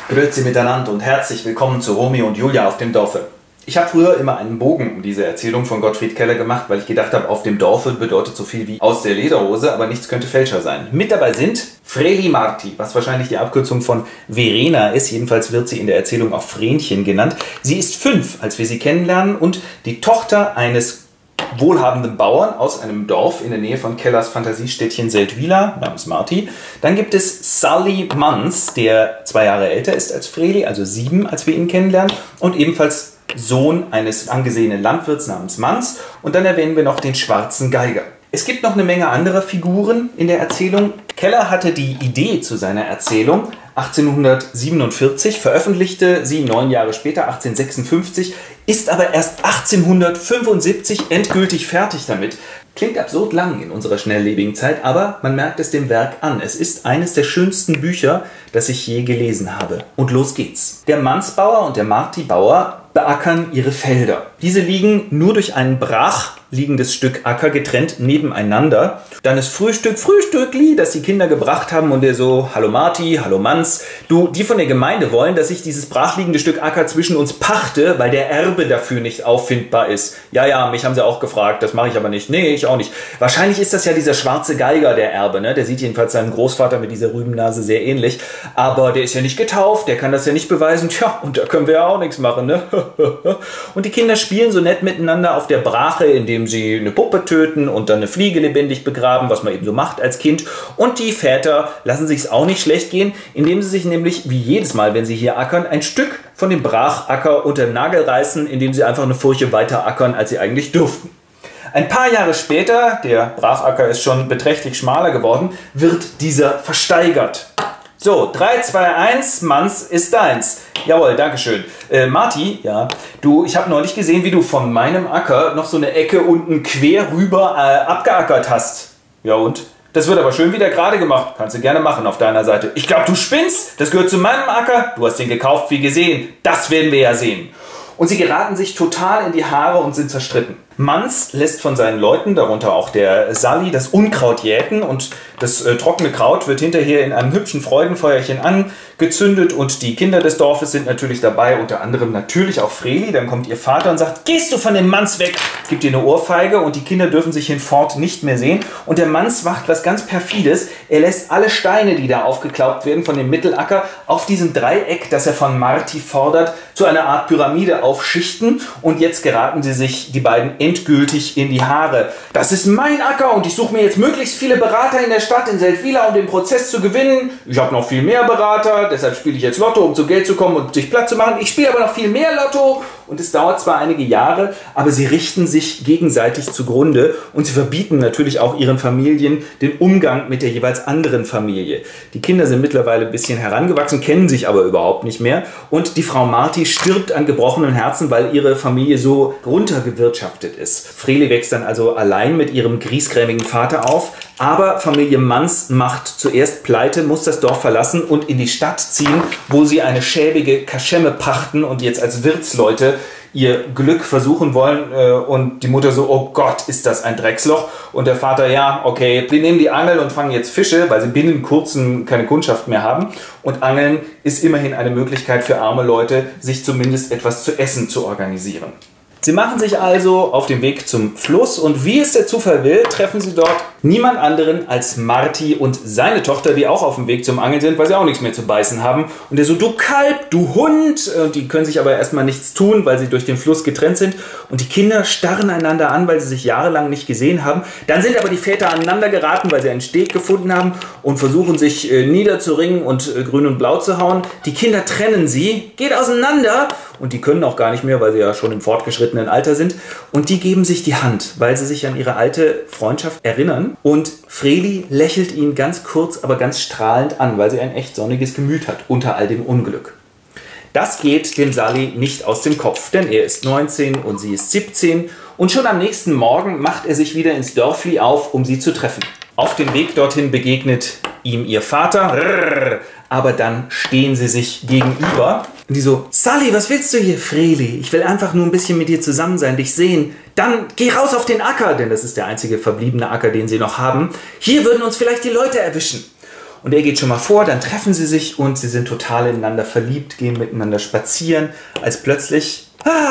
Grüezi miteinander und herzlich willkommen zu Romeo und Julia auf dem Dorfe. Ich habe früher immer einen Bogen um diese Erzählung von Gottfried Keller gemacht, weil ich gedacht habe, auf dem Dorfe bedeutet so viel wie aus der Lederhose, aber nichts könnte fälscher sein. Mit dabei sind Vreli Marti, was wahrscheinlich die Abkürzung von Verena ist. Jedenfalls wird sie in der Erzählung auch Vrenchen genannt. Sie ist 5, als wir sie kennenlernen, und die Tochter eines wohlhabenden Bauern aus einem Dorf in der Nähe von Kellers Fantasiestädtchen Seldwyla, namens Marti. Dann gibt es Sully Manns, der 2 Jahre älter ist als Vreli, also 7, als wir ihn kennenlernen, und ebenfalls Sohn eines angesehenen Landwirts namens Manns. Und dann erwähnen wir noch den schwarzen Geiger. Es gibt noch eine Menge anderer Figuren in der Erzählung. Keller hatte die Idee zu seiner Erzählung 1847, veröffentlichte sie 9 Jahre später, 1856, ist aber erst 1875 endgültig fertig damit. Klingt absurd lang in unserer schnelllebigen Zeit, aber man merkt es dem Werk an. Es ist eines der schönsten Bücher, das ich je gelesen habe. Und los geht's. Der Mannsbauer und der Marti-Bauer beackern ihre Felder. Diese liegen nur durch ein brach liegendes Stück Acker getrennt nebeneinander. Dann ist Frühstückli, das die Kinder gebracht haben, und der so: Hallo Marti, hallo Manns. Du, die von der Gemeinde wollen, dass ich dieses brachliegende Stück Acker zwischen uns pachte, weil der Erbe dafür nicht auffindbar ist. Ja, mich haben sie auch gefragt, das mache ich aber nicht. Nee, ich auch nicht. Wahrscheinlich ist das ja dieser schwarze Geiger, der Erbe, ne? Der sieht jedenfalls seinem Großvater mit dieser Rübennase sehr ähnlich. Aber der ist ja nicht getauft, der kann das ja nicht beweisen. Tja, und da können wir ja auch nichts machen, ne? Und die Kinder spielen so nett miteinander auf der Brache, indem sie eine Puppe töten und dann eine Fliege lebendig begraben, was man eben so macht als Kind. Und die Väter lassen sich's auch nicht schlecht gehen, indem sie sich nämlich, wie jedes Mal, wenn sie hier ackern, ein Stück von dem Brachacker unter den Nagel reißen, indem sie einfach eine Furche weiter ackern, als sie eigentlich dürften. Ein paar Jahre später, der Brachacker ist schon beträchtlich schmaler geworden, wird dieser versteigert. So, 3, 2, 1, Manns ist deins. Jawohl, dankeschön. Marti, ja, du, ich habe neulich gesehen, wie du von meinem Acker noch so eine Ecke unten quer rüber abgeackert hast. Ja und? Das wird aber schön wieder gerade gemacht. Kannst du gerne machen auf deiner Seite. Ich glaube, du spinnst. Das gehört zu meinem Acker. Du hast den gekauft, wie gesehen. Das werden wir ja sehen. Und sie geraten sich total in die Haare und sind zerstritten. Manns lässt von seinen Leuten, darunter auch der Sully, das Unkraut jäten, und das trockene Kraut wird hinterher in einem hübschen Freudenfeuerchen angezündet, und die Kinder des Dorfes sind natürlich dabei, unter anderem natürlich auch Vreli. Dann kommt ihr Vater und sagt: Gehst du von dem Manns weg? Gibt ihr eine Ohrfeige, und die Kinder dürfen sich hinfort nicht mehr sehen. Und der Manns macht was ganz Perfides. Er lässt alle Steine, die da aufgeklaubt werden von dem Mittelacker, auf diesem Dreieck, das er von Marti fordert, zu einer Art Pyramide aufschichten, und jetzt geraten sie sich, die beiden, endgültig in die Haare. Das ist mein Acker und ich suche mir jetzt möglichst viele Berater in der Stadt, in Seldwyla, um den Prozess zu gewinnen. Ich habe noch viel mehr Berater, deshalb spiele ich jetzt Lotto, um zu Geld zu kommen und sich Platz zu machen. Ich spiele aber noch viel mehr Lotto. Und es dauert zwar einige Jahre, aber sie richten sich gegenseitig zugrunde, und sie verbieten natürlich auch ihren Familien den Umgang mit der jeweils anderen Familie. Die Kinder sind mittlerweile ein bisschen herangewachsen, kennen sich aber überhaupt nicht mehr, und die Frau Marti stirbt an gebrochenen Herzen, weil ihre Familie so runtergewirtschaftet ist. Vreli wächst dann also allein mit ihrem griesgrämigen Vater auf, aber Familie Manns macht zuerst pleite, muss das Dorf verlassen und in die Stadt ziehen, wo sie eine schäbige Kaschemme pachten und jetzt als Wirtsleute ihr Glück versuchen wollen, und die Mutter so: Oh Gott, ist das ein Drecksloch, und der Vater: Ja, okay, wir nehmen die Angel und fangen jetzt Fische, weil sie binnen kurzem keine Kundschaft mehr haben, und Angeln ist immerhin eine Möglichkeit für arme Leute, sich zumindest etwas zu essen zu organisieren. Sie machen sich also auf den Weg zum Fluss, und wie es der Zufall will, treffen sie dort niemand anderen als Marti und seine Tochter, die auch auf dem Weg zum Angeln sind, weil sie auch nichts mehr zu beißen haben. Und der so: Du Kalb, du Hund! Und die können sich aber erstmal nichts tun, weil sie durch den Fluss getrennt sind. Und die Kinder starren einander an, weil sie sich jahrelang nicht gesehen haben. Dann sind aber die Väter aneinander geraten, weil sie einen Steg gefunden haben, und versuchen sich niederzuringen und grün und blau zu hauen. Die Kinder trennen sie, geht auseinander, und die können auch gar nicht mehr, weil sie ja schon im fortgeschrittenen Alter sind. Und die geben sich die Hand, weil sie sich an ihre alte Freundschaft erinnern. Und Vreli lächelt ihn ganz kurz, aber ganz strahlend an, weil sie ein echt sonniges Gemüt hat unter all dem Unglück. Das geht dem Sully nicht aus dem Kopf, denn er ist 19 und sie ist 17. Und schon am nächsten Morgen macht er sich wieder ins Dörfli auf, um sie zu treffen. Auf dem Weg dorthin begegnet ihm ihr Vater, aber dann stehen sie sich gegenüber. Und die so: Sully, was willst du hier, Vreli? Ich will einfach nur ein bisschen mit dir zusammen sein, dich sehen. Dann geh raus auf den Acker, denn das ist der einzige verbliebene Acker, den sie noch haben. Hier würden uns vielleicht die Leute erwischen. Und er geht schon mal vor, dann treffen sie sich und sie sind total ineinander verliebt, gehen miteinander spazieren, als plötzlich,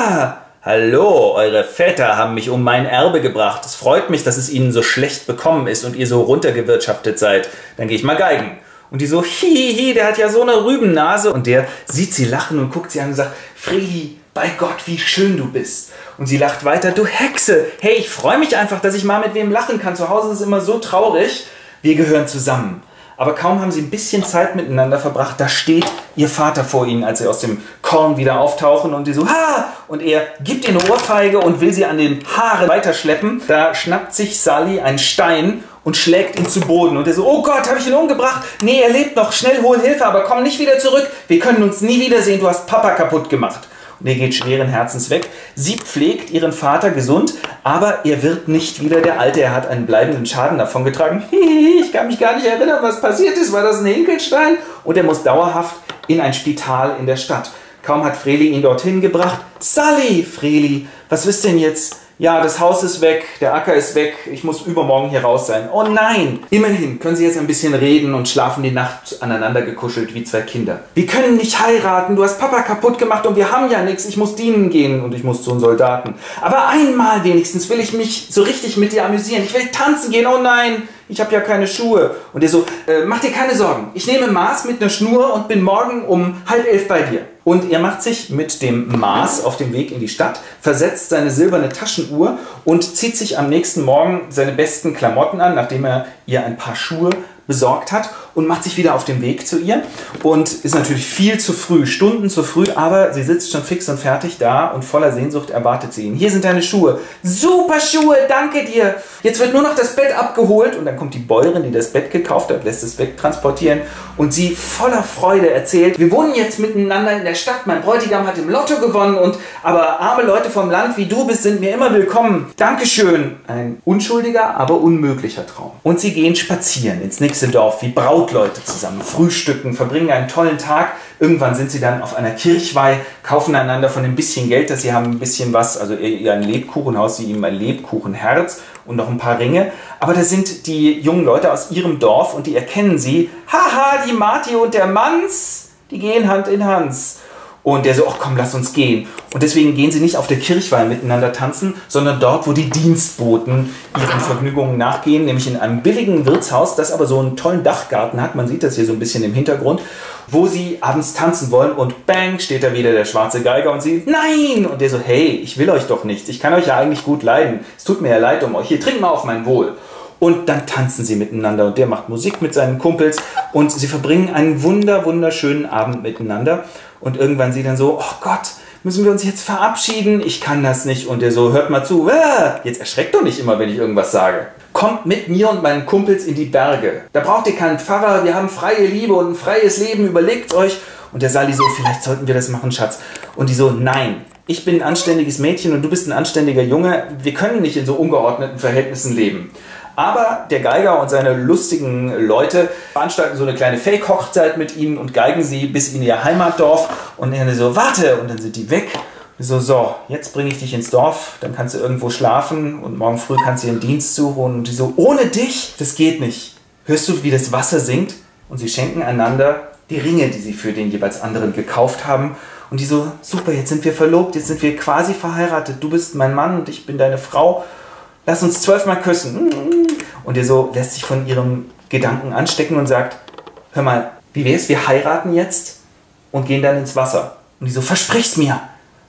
hallo, eure Väter haben mich um mein Erbe gebracht. Es freut mich, dass es ihnen so schlecht bekommen ist und ihr so runtergewirtschaftet seid. Dann gehe ich mal geigen. Und die so, hihihi, der hat ja so eine Rübennase. Und der sieht sie lachen und guckt sie an und sagt, Fredi, bei Gott, wie schön du bist. Und sie lacht weiter, du Hexe, hey, ich freue mich einfach, dass ich mal mit wem lachen kann. Zu Hause ist es immer so traurig. Wir gehören zusammen. Aber kaum haben sie ein bisschen Zeit miteinander verbracht, da steht ihr Vater vor ihnen, als sie aus dem Korn wieder auftauchen und die so, ha! Und er gibt ihr eine Ohrfeige und will sie an den Haaren weiterschleppen. Da schnappt sich Sally einen Stein und schlägt ihn zu Boden. Und er so, oh Gott, habe ich ihn umgebracht? Nee, er lebt noch, schnell hol Hilfe, aber komm nicht wieder zurück. Wir können uns nie wiedersehen, du hast Papa kaputt gemacht. Und er geht schweren Herzens weg. Sie pflegt ihren Vater gesund, aber er wird nicht wieder der Alte. Er hat einen bleibenden Schaden davongetragen. Ich kann mich gar nicht erinnern, was passiert ist. War das ein Hinkelstein? Und er muss dauerhaft in ein Spital in der Stadt. Kaum hat Freli ihn dorthin gebracht. Sally, Freli, was ist denn jetzt? Ja, das Haus ist weg, der Acker ist weg, ich muss übermorgen hier raus sein. Oh nein! Immerhin können sie jetzt ein bisschen reden und schlafen die Nacht aneinander gekuschelt wie zwei Kinder. Wir können nicht heiraten, du hast Papa kaputt gemacht und wir haben ja nichts. Ich muss dienen gehen und ich muss zu einem Soldaten. Aber einmal wenigstens will ich mich so richtig mit dir amüsieren. Ich will tanzen gehen, oh nein! Ich habe ja keine Schuhe. Und er so, mach dir keine Sorgen. Ich nehme Maß mit einer Schnur und bin morgen um 10:30 bei dir. Und er macht sich mit dem Maß auf den Weg in die Stadt, versetzt seine silberne Taschenuhr und zieht sich am nächsten Morgen seine besten Klamotten an, nachdem er ihr ein paar Schuhe besorgt hat und macht sich wieder auf den Weg zu ihr und ist natürlich viel zu früh, Stunden zu früh, aber sie sitzt schon fix und fertig da und voller Sehnsucht erwartet sie ihn. Hier sind deine Schuhe. Super Schuhe, danke dir. Jetzt wird nur noch das Bett abgeholt und dann kommt die Bäuerin, die das Bett gekauft hat, lässt es wegtransportieren und sie voller Freude erzählt, wir wohnen jetzt miteinander in der Stadt, mein Bräutigam hat im Lotto gewonnen aber arme Leute vom Land wie du bist, sind mir immer willkommen. Dankeschön. Ein unschuldiger, aber unmöglicher Traum. Und sie gehen spazieren ins nächste Dorf wie Brautleute zusammen, frühstücken, verbringen einen tollen Tag. Irgendwann sind sie dann auf einer Kirchweih, kaufen einander von dem bisschen Geld, das sie haben, ein bisschen was, also ihr ein Lebkuchenhaus, sie ihm ein Lebkuchenherz und noch ein paar Ringe. Aber da sind die jungen Leute aus ihrem Dorf und die erkennen sie. Haha, die Marti und der Manns, die gehen Hand in Hand. Und der so, ach komm, lass uns gehen. Und deswegen gehen sie nicht auf der Kirchweih miteinander tanzen, sondern dort, wo die Dienstboten ihren Vergnügungen nachgehen, nämlich in einem billigen Wirtshaus, das aber so einen tollen Dachgarten hat, man sieht das hier so ein bisschen im Hintergrund, wo sie abends tanzen wollen und bang, steht da wieder der schwarze Geiger und sie, nein! Und der so, hey, ich will euch doch nichts, ich kann euch ja eigentlich gut leiden, es tut mir ja leid um euch, hier, trinkt mal auf mein Wohl. Und dann tanzen sie miteinander und der macht Musik mit seinen Kumpels und sie verbringen einen wunderschönen Abend miteinander. Und irgendwann sie dann so, oh Gott, müssen wir uns jetzt verabschieden? Ich kann das nicht. Und der so, hört mal zu, jetzt erschreckt doch nicht immer, wenn ich irgendwas sage. Kommt mit mir und meinen Kumpels in die Berge. Da braucht ihr keinen Pfarrer, wir haben freie Liebe und ein freies Leben, überlegt euch. Und der Sally so, vielleicht sollten wir das machen, Schatz. Und die so, nein, ich bin ein anständiges Mädchen und du bist ein anständiger Junge. Wir können nicht in so ungeordneten Verhältnissen leben. Aber der Geiger und seine lustigen Leute veranstalten so eine kleine Fake-Hochzeit mit ihnen und geigen sie bis in ihr Heimatdorf. Und dann so, warte, und dann sind die weg. So, jetzt bringe ich dich ins Dorf, dann kannst du irgendwo schlafen und morgen früh kannst du ihren Dienst suchen. Und die so, ohne dich, das geht nicht. Hörst du, wie das Wasser singt? Und sie schenken einander die Ringe, die sie für den jeweils anderen gekauft haben. Und die so, super, jetzt sind wir verlobt, jetzt sind wir quasi verheiratet. Du bist mein Mann und ich bin deine Frau. Lass uns 12 Mal küssen. Und er so lässt sich von ihrem Gedanken anstecken und sagt, hör mal, wie wär's, wir heiraten jetzt und gehen dann ins Wasser. Und die so, versprich's mir.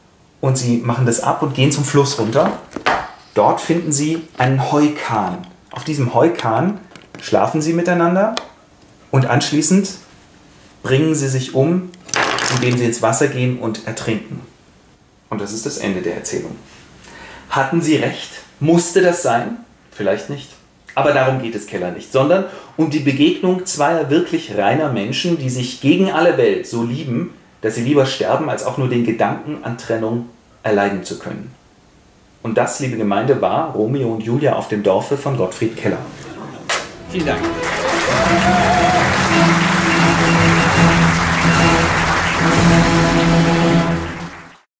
Und sie machen das ab und gehen zum Fluss runter. Dort finden sie einen Heukahn. Auf diesem Heukahn schlafen sie miteinander und anschließend bringen sie sich um, indem sie ins Wasser gehen und ertrinken. Und das ist das Ende der Erzählung. Hatten sie recht? Musste das sein? Vielleicht nicht. Aber darum geht es Keller nicht, sondern um die Begegnung zweier wirklich reiner Menschen, die sich gegen alle Welt so lieben, dass sie lieber sterben, als auch nur den Gedanken an Trennung erleiden zu können. Und das, liebe Gemeinde, war Romeo und Julia auf dem Dorfe von Gottfried Keller. Vielen Dank.